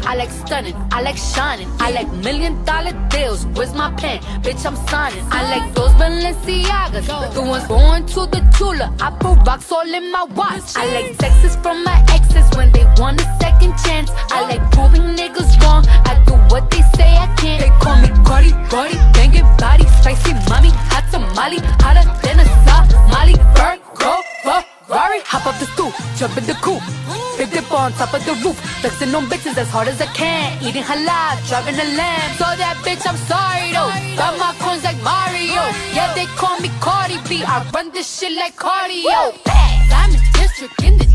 I like stunning, I like shining, I like $1,000,000 deals. Where's my pen? Bitch, I'm signing. I like those Balenciagas, the ones going to the Tula. I put rocks all in my watch. I like texts from my exes when they want a second chance. I like proving niggas wrong. I do what they say I can't. They call me Cardi, banging body, spicy mommy, hot tamale, hotter than a Somali. Virgo, Ferrari, hop up the stoop, jump in the coupe. Big dip on top of the roof, flexing on bitches as hard as I can. Eating halal, driving a lamb. So that bitch, I'm sorry though. Got my coins like Mario. Yeah, they call me Cardi B. I run this shit like cardio. Diamond district in the